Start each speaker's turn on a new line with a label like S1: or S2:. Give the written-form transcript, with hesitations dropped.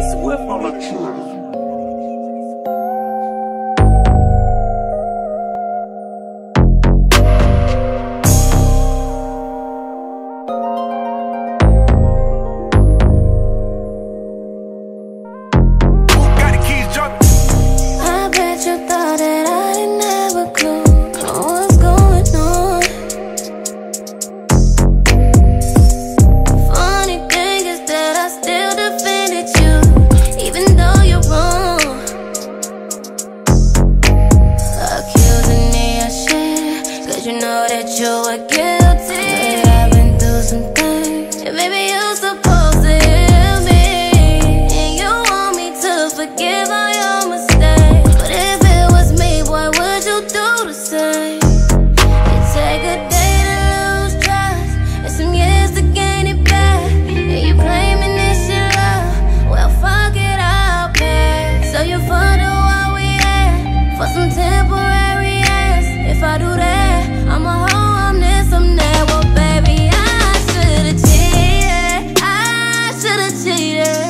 S1: Swift on the track.
S2: I bet you thought that I didn't have a clue on what's going on. Funny thing is that I still defended you, even though you're wrong. Accusing me of shit, cause you know that you were guilty. But I've been through some things, and maybe you're supposed to hear me, and you want me to forgive all your mistakes. But if it was me, boy, would you do the same? It take a day to lose trust, and some years to gain it back, and you claiming this your love. Well, fuck it, I'll pay. So you fund what we had for some temporary ass. If I do that, I'm a hoe, I'm this, I'm that. Well, baby, I should've cheated, I should've cheated.